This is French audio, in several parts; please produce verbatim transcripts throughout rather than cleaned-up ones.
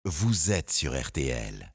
vous êtes sur R T L.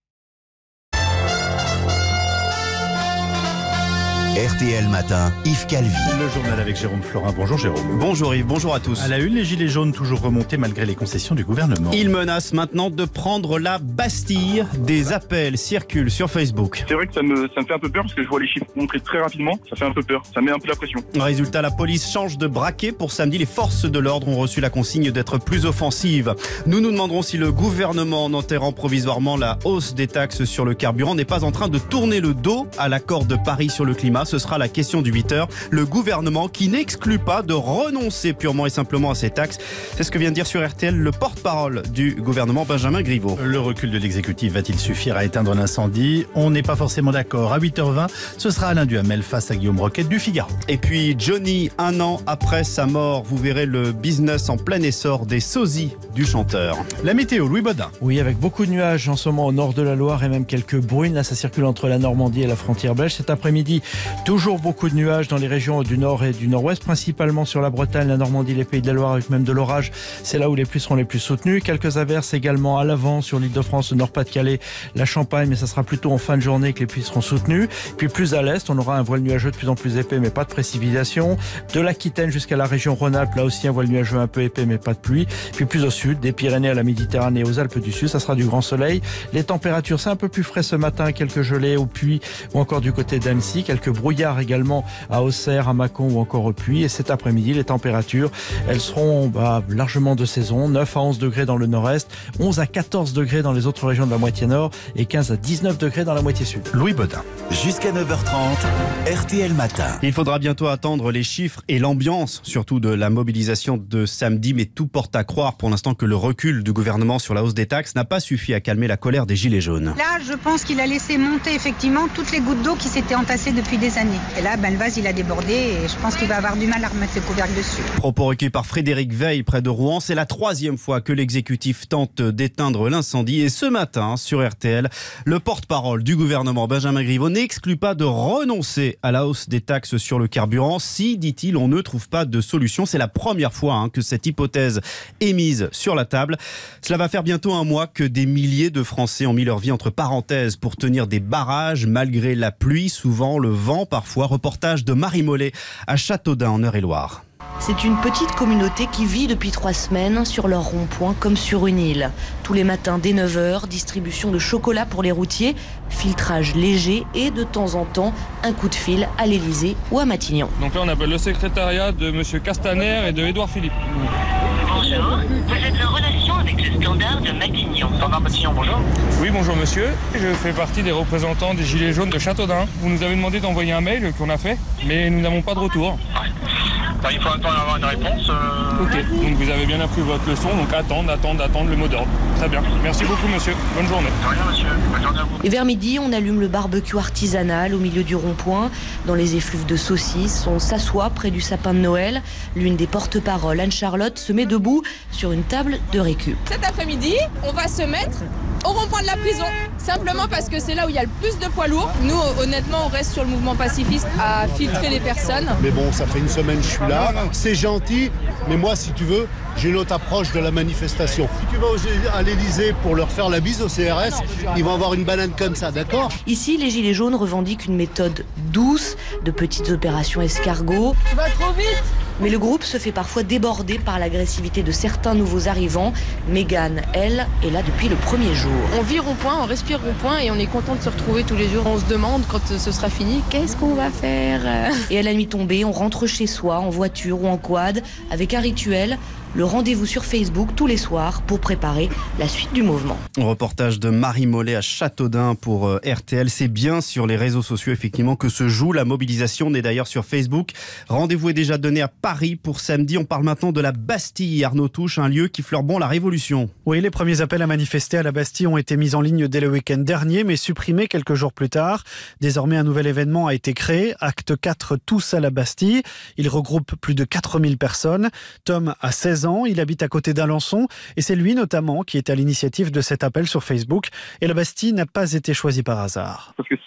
R T L Matin, Yves Calvi. Le journal avec Jérôme Florin. Bonjour Jérôme. Bonjour Yves, bonjour à tous. À la une, les gilets jaunes toujours remontés malgré les concessions du gouvernement. Ils menacent maintenant de prendre la Bastille. Des appels circulent sur Facebook. C'est vrai que ça me, ça me fait un peu peur parce que je vois les chiffres monter très rapidement. Ça fait un peu peur, ça met un peu la pression. Résultat, la police change de braquet. Pour samedi, les forces de l'ordre ont reçu la consigne d'être plus offensives. Nous nous demanderons si le gouvernement, en enterrant provisoirement la hausse des taxes sur le carburant, n'est pas en train de tourner le dos à l'accord de Paris sur le climat. Ce sera la question du huit heures. Le gouvernement qui n'exclut pas de renoncer purement et simplement à ces taxes. C'est ce que vient de dire sur R T L le porte-parole du gouvernement, Benjamin Griveaux. Le recul de l'exécutif va-t-il suffire à éteindre l'incendie? On n'est pas forcément d'accord. À huit heures vingt, ce sera Alain Duhamel face à Guillaume Roquette du Figaro. Et puis Johnny, un an après sa mort, vous verrez le business en plein essor des sosies du chanteur. La météo, Louis Baudin. Oui, avec beaucoup de nuages en ce moment au nord de la Loire et même quelques bruines. Là, ça circule entre la Normandie et la frontière belge. Cet après-midi, toujours beaucoup de nuages dans les régions du nord et du nord-ouest, principalement sur la Bretagne, la Normandie, les Pays de la Loire, avec même de l'orage. C'est là où les pluies seront les plus soutenues. Quelques averses également à l'avant sur l'Île-de-France, le Nord-Pas-de-Calais, la Champagne, mais ça sera plutôt en fin de journée que les pluies seront soutenues. Puis plus à l'est, on aura un voile nuageux de plus en plus épais, mais pas de précipitation. De l'Aquitaine jusqu'à la région Rhône-Alpes, là aussi un voile nuageux un peu épais, mais pas de pluie. Puis plus au sud, des Pyrénées à la Méditerranée et aux Alpes du Sud, ça sera du grand soleil. Les températures, c'est un peu plus frais ce matin, quelques gelées au Puy ou encore du côté d'Annecy, quelques brouillards également à Auxerre, à Mâcon ou encore au Puy. Et cet après-midi, les températures, elles seront bah, largement de saison. neuf à onze degrés dans le nord-est, onze à quatorze degrés dans les autres régions de la moitié nord et quinze à dix-neuf degrés dans la moitié sud. Louis Baudin. Jusqu'à neuf heures trente, R T L Matin. Il faudra bientôt attendre les chiffres et l'ambiance, surtout de la mobilisation de samedi, mais tout porte à croire pour l'instant que le recul du gouvernement sur la hausse des taxes n'a pas suffi à calmer la colère des gilets jaunes. Là, je pense qu'il a laissé monter effectivement toutes les gouttes d'eau qui s'étaient entassées depuis des années. Et là, ben, le vase, il a débordé et je pense qu'il va avoir du mal à remettre le couvercle dessus. Propos recueillis par Frédéric Veil près de Rouen. C'est la troisième fois que l'exécutif tente d'éteindre l'incendie. Et ce matin, sur R T L, le porte-parole du gouvernement, Benjamin Griveaux, n'exclut pas de renoncer à la hausse des taxes sur le carburant si, dit-il, on ne trouve pas de solution. C'est la première fois hein, que cette hypothèse est mise sur la table. Cela va faire bientôt un mois que des milliers de Français ont mis leur vie entre parenthèses pour tenir des barrages malgré la pluie, souvent le vent, parfois. Reportage de Marie Mollet à Châteaudun en Eure-et-Loire. C'est une petite communauté qui vit depuis trois semaines sur leur rond-point comme sur une île. Tous les matins dès neuf heures, distribution de chocolat pour les routiers, filtrage léger et de temps en temps un coup de fil à l'Élysée ou à Matignon. Donc là on appelle le secrétariat de M. Castaner et de Édouard Philippe. Bonjour, vous êtes en relation avec le standard de Matignon. Standard Matignon, bonjour. Oui, bonjour monsieur. Je fais partie des représentants des Gilets jaunes de Châteaudun. Vous nous avez demandé d'envoyer un mail qu'on a fait, mais nous n'avons pas de retour. Enfin, il faut attendre d'avoir une réponse. Euh... Ok, donc vous avez bien appris votre leçon, donc attendre, attendre, attendre le mot d'ordre. Très bien. Merci beaucoup monsieur. Bonne journée. De rien monsieur. Bonne journée à vous. Et vers midi, on allume le barbecue artisanal au milieu du rond-point. Dans les effluves de saucisses, on s'assoit près du sapin de Noël. L'une des porte-paroles, Anne-Charlotte, se met debout sur une table de récup. Cet après-midi, on va se mettre au rond-point de la prison, simplement parce que c'est là où il y a le plus de poids lourds. Nous, honnêtement, on reste sur le mouvement pacifiste à filtrer les personnes. Mais bon, ça fait une semaine que je suis là, c'est gentil, mais moi, si tu veux, j'ai une autre approche de la manifestation. Si tu vas à l'Élysée pour leur faire la bise au C R S, ils vont avoir une banane comme ça, d'accord? Ici, les Gilets jaunes revendiquent une méthode douce, de petites opérations escargots. Tu vas trop vite! Mais le groupe se fait parfois déborder par l'agressivité de certains nouveaux arrivants. Mégane, elle, est là depuis le premier jour. On vit rond-point, on respire rond-point et on est content de se retrouver tous les jours. On se demande quand ce sera fini, qu'est-ce qu'on va faire? Et à la nuit tombée, on rentre chez soi, en voiture ou en quad, avec un rituel, le rendez-vous sur Facebook tous les soirs pour préparer la suite du mouvement. Reportage de Marie Mollet à Châteaudun pour R T L. C'est bien sur les réseaux sociaux effectivement que se joue la mobilisation. On est d'ailleurs sur Facebook. Rendez-vous est déjà donné à Paris pour samedi. On parle maintenant de la Bastille. Arnaud Touche, un lieu qui fleure bon la révolution. Oui, les premiers appels à manifester à la Bastille ont été mis en ligne dès le week-end dernier, mais supprimés quelques jours plus tard. Désormais, un nouvel événement a été créé. Acte quatre, tous à la Bastille. Il regroupe plus de quatre mille personnes. Tom a seize ans, il habite à côté d'Alençon et c'est lui notamment qui est à l'initiative de cet appel sur Facebook. Et la Bastille n'a pas été choisie par hasard. Parce que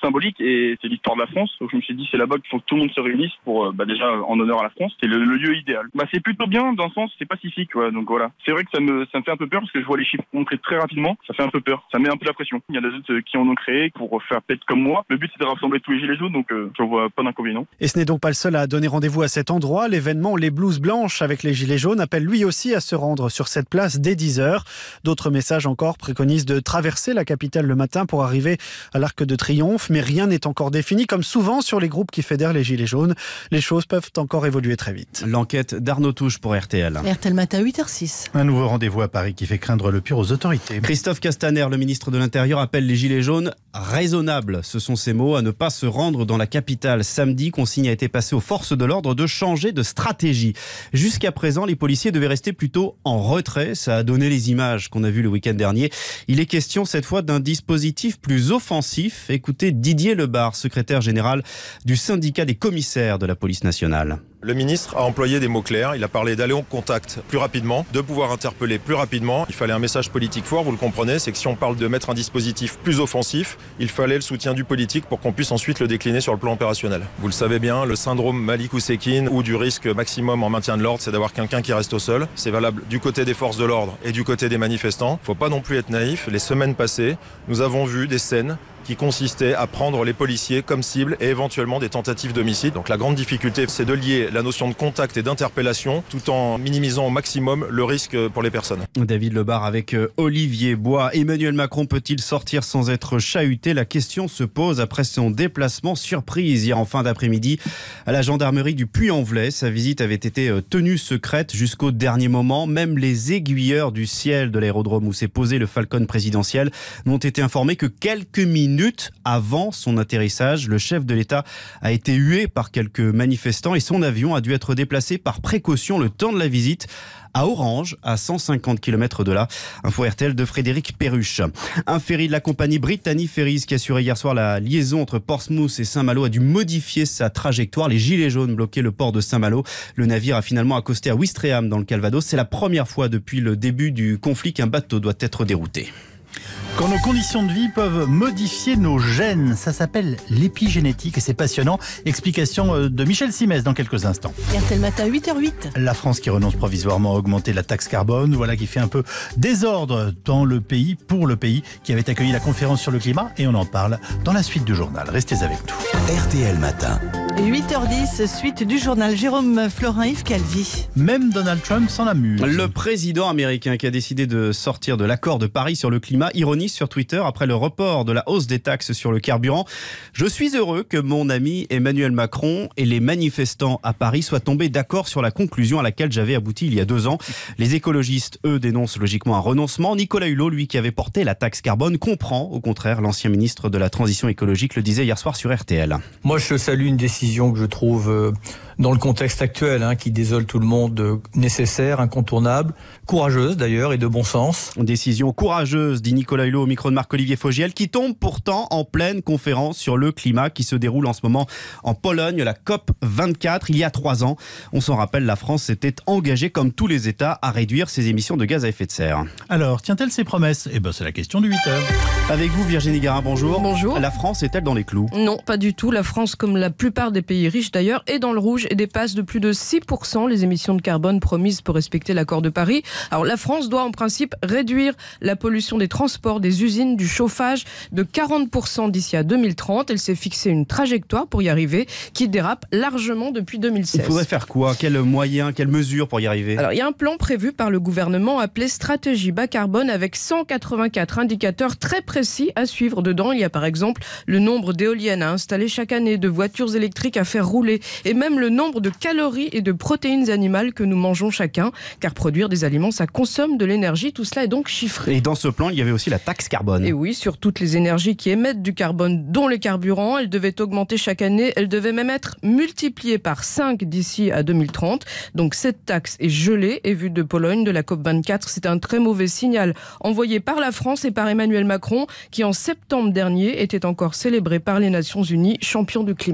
symbolique et c'est l'histoire de la France. Donc je me suis dit c'est là-bas qu'il faut que tout le monde se réunisse pour bah, déjà en honneur à la France. C'est le, le lieu idéal. Bah c'est plutôt bien dans le sens c'est pacifique. Ouais, donc voilà. C'est vrai que ça me ça me fait un peu peur parce que je vois les chiffres monter très rapidement. Ça fait un peu peur. Ça met un peu la pression. Il y a des autres qui en ont créé pour faire peut-être comme moi. Le but c'est de rassembler tous les gilets jaunes donc euh, je vois pas d'inconvénient. Et ce n'est donc pas le seul à donner rendez-vous à cet endroit. L'événement Les Blouses Blanches avec les gilets jaunes appelle lui aussi à se rendre sur cette place dès dix heures. D'autres messages encore préconisent de traverser la capitale le matin pour arriver à l'Arc de Triomphe, mais rien n'est encore défini. Comme souvent sur les groupes qui fédèrent les gilets jaunes, les choses peuvent encore évoluer très vite. L'enquête d'Arnaud Touche pour R T L. R T L Matin, huit heures six. Un nouveau rendez-vous à Paris qui fait craindre le pire aux autorités. Christophe Castaner, le ministre de l'Intérieur, appelle les gilets jaunes raisonnables. Ce sont ses mots, à ne pas se rendre dans la capitale samedi. Consigne a été passée aux forces de l'ordre de changer de stratégie. Jusqu'à présent, les policiers devaient rester plutôt en retrait. Ça a donné les images qu'on a vues le week-end dernier. Il est question cette fois d'un dispositif plus offensif. Écoutez Didier Lebar, secrétaire général du syndicat des commissaires de la police nationale. Le ministre a employé des mots clairs, il a parlé d'aller en contact plus rapidement, de pouvoir interpeller plus rapidement. Il fallait un message politique fort, vous le comprenez, c'est que si on parle de mettre un dispositif plus offensif, il fallait le soutien du politique pour qu'on puisse ensuite le décliner sur le plan opérationnel. Vous le savez bien, le syndrome Malik Oussekine ou du risque maximum en maintien de l'ordre, c'est d'avoir quelqu'un qui reste au sol. C'est valable du côté des forces de l'ordre et du côté des manifestants. Il ne faut pas non plus être naïf. Les semaines passées, nous avons vu des scènes qui consistait à prendre les policiers comme cible et éventuellement des tentatives d'homicide. Donc la grande difficulté, c'est de lier la notion de contact et d'interpellation tout en minimisant au maximum le risque pour les personnes. David Lebar avec Olivier Bois. Emmanuel Macron peut-il sortir sans être chahuté? La question se pose après son déplacement surprise hier en fin d'après-midi à la gendarmerie du Puy-en-Velay. Sa visite avait été tenue secrète jusqu'au dernier moment. Même les aiguilleurs du ciel de l'aérodrome où s'est posé le Falcon présidentiel n'ont été informés que quelques minutes minutes avant son atterrissage. Le chef de l'État a été hué par quelques manifestants et son avion a dû être déplacé par précaution le temps de la visite à Orange, à cent cinquante kilomètres de là. Info R T L de Frédéric Perruche. Un ferry de la compagnie Brittany Ferries qui assurait hier soir la liaison entre Portsmouth et Saint-Malo a dû modifier sa trajectoire. Les gilets jaunes bloquaient le port de Saint-Malo. Le navire a finalement accosté à Ouistreham dans le Calvados. C'est la première fois depuis le début du conflit qu'un bateau doit être dérouté. Quand nos conditions de vie peuvent modifier nos gènes, ça s'appelle l'épigénétique et c'est passionnant. Explication de Michel Simès dans quelques instants. R T L Matin, huit heures huit. La France qui renonce provisoirement à augmenter la taxe carbone, voilà qui fait un peu désordre dans le pays, pour le pays qui avait accueilli la conférence sur le climat et on en parle dans la suite du journal. Restez avec nous. R T L Matin. huit heures dix, suite du journal. Jérôme Florin, Yves Calvi. Même Donald Trump s'en amuse. Le président américain qui a décidé de sortir de l'accord de Paris sur le climat ironise sur Twitter après le report de la hausse des taxes sur le carburant. Je suis heureux que mon ami Emmanuel Macron et les manifestants à Paris soient tombés d'accord sur la conclusion à laquelle j'avais abouti il y a deux ans. Les écologistes, eux, dénoncent logiquement un renoncement. Nicolas Hulot, lui qui avait porté la taxe carbone, comprend au contraire. L'ancien ministre de la Transition écologique le disait hier soir sur R T L. Moi, je salue une décision que je trouve, euh, dans le contexte actuel, hein, qui désole tout le monde, euh, nécessaire, incontournable, courageuse d'ailleurs et de bon sens. Décision courageuse, dit Nicolas Hulot au micro de Marc-Olivier Fogiel, qui tombe pourtant en pleine conférence sur le climat qui se déroule en ce moment en Pologne, la COP vingt-quatre. Il y a trois ans, on s'en rappelle, la France s'était engagée, comme tous les États, à réduire ses émissions de gaz à effet de serre. Alors, tient-elle ses promesses? Eh ben, c'est la question de huit heures. Avec vous, Virginie Garin, bonjour. Bonjour. La France est-elle dans les clous? Non, pas du tout. La France, comme la plupart des pays riches d'ailleurs, est dans le rouge et dépasse de plus de six pour cent les émissions de carbone promises pour respecter l'accord de Paris. Alors, la France doit en principe réduire la pollution des transports, des usines, du chauffage de quarante pour cent d'ici à deux mille trente. Elle s'est fixé une trajectoire pour y arriver qui dérape largement depuis deux mille seize. Il faudrait faire quoi? Quels moyens, quelles mesures pour y arriver? Alors, il y a un plan prévu par le gouvernement appelé Stratégie bas carbone avec cent quatre-vingt-quatre indicateurs très précis à suivre. Dedans, il y a par exemple le nombre d'éoliennes à installer chaque année, de voitures électriques à faire rouler et même le nombre de calories et de protéines animales que nous mangeons chacun. Car produire des aliments, ça consomme de l'énergie. Tout cela est donc chiffré. Et dans ce plan, il y avait aussi la taxe carbone. Et oui, sur toutes les énergies qui émettent du carbone, dont les carburants. Elle devait augmenter chaque année. Elle devait même être multipliée par cinq d'ici à deux mille trente. Donc cette taxe est gelée et vue de Pologne, de la COP vingt-quatre. C'est un très mauvais signal envoyé par la France et par Emmanuel Macron, qui en septembre dernier était encore célébré par les Nations Unies champion du climat. La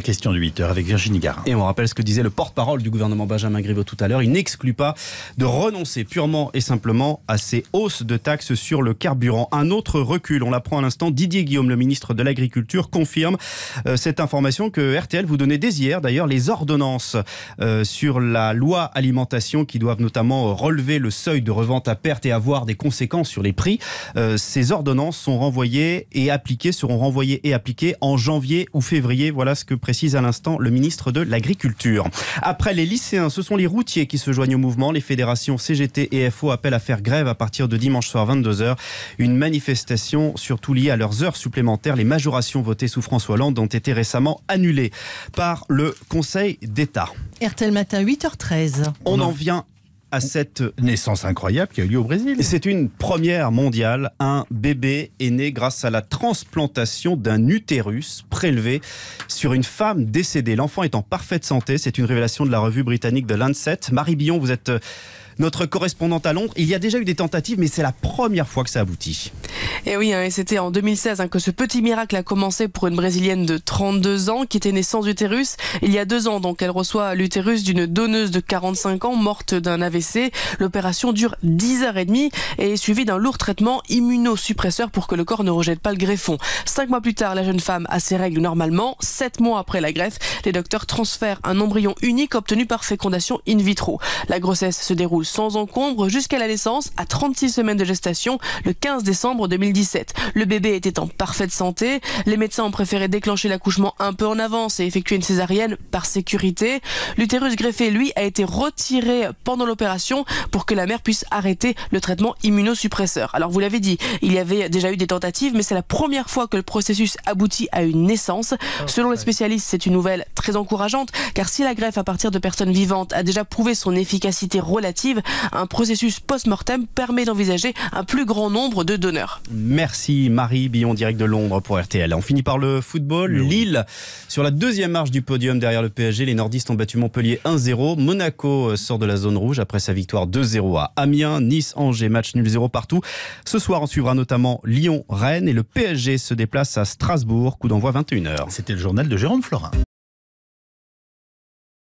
question de huit heures avec Virginie Garin. Et on rappelle ce que disait le porte-parole du gouvernement Benjamin Griveaux tout à l'heure. Il n'exclut pas de renoncer purement et simplement à ces hausses de taxes sur le carburant. Un autre recul, on l'apprend à l'instant, Didier Guillaume, le ministre de l'Agriculture, confirme euh, cette information que R T L vous donnait dès hier. D'ailleurs, les ordonnances euh, sur la loi alimentation qui doivent notamment relever le seuil de revente à perte et avoir des conséquences sur les prix. Euh, ces ordonnances sont renvoyées et appliquées, seront renvoyées et appliquées en janvier ou février. Voilà ce que précise à l'instant le ministre de l'Agriculture. Après les lycéens, ce sont les routiers qui se joignent au mouvement. Les fédérations C G T et F O appellent à faire grève à partir de dimanche soir vingt-deux heures. Une manifestation surtout liée à leurs heures supplémentaires. Les majorations votées sous François Hollande ont été récemment annulées par le Conseil d'État. R T L Matin, huit heures treize. On en vient à cette naissance incroyable qui a eu lieu au Brésil. C'est une première mondiale. Un bébé est né grâce à la transplantation d'un utérus prélevé sur une femme décédée. L'enfant est en parfaite santé. C'est une révélation de la revue britannique The Lancet. Marie Billon, vous êtes notre correspondante à Londres. Il y a déjà eu des tentatives, mais c'est la première fois que ça aboutit. Et oui, hein, et c'était en deux mille seize hein, que ce petit miracle a commencé pour une Brésilienne de trente-deux ans qui était née sans utérus. Il y a deux ans, donc, elle reçoit l'utérus d'une donneuse de quarante-cinq ans morte d'un A V C. L'opération dure dix heures trente et est suivie d'un lourd traitement immunosuppresseur pour que le corps ne rejette pas le greffon. Cinq mois plus tard, la jeune femme a ses règles normalement. Sept mois après la greffe, les docteurs transfèrent un embryon unique obtenu par fécondation in vitro. La grossesse se déroule sans encombre jusqu'à la naissance à trente-six semaines de gestation le quinze décembre deux mille dix-sept. Le bébé était en parfaite santé. Les médecins ont préféré déclencher l'accouchement un peu en avance et effectuer une césarienne par sécurité. L'utérus greffé, lui, a été retiré pendant l'opération pour que la mère puisse arrêter le traitement immunosuppresseur. Alors vous l'avez dit, il y avait déjà eu des tentatives, mais c'est la première fois que le processus aboutit à une naissance. Selon les spécialistes, c'est une nouvelle très encourageante, car si la greffe à partir de personnes vivantes a déjà prouvé son efficacité relative, un processus post-mortem permet d'envisager un plus grand nombre de donneurs. Merci Marie Billon, direct de Londres pour R T L. On finit par le football. Oui. Lille, sur la deuxième marche du podium derrière le P S G, les nordistes ont battu Montpellier un zéro. Monaco sort de la zone rouge après sa victoire deux zéro à Amiens. Nice, Angers, match nul zéro partout. Ce soir, on suivra notamment Lyon, Rennes et le P S G se déplace à Strasbourg. Coup d'envoi vingt et une heures. C'était le journal de Jérôme Florin.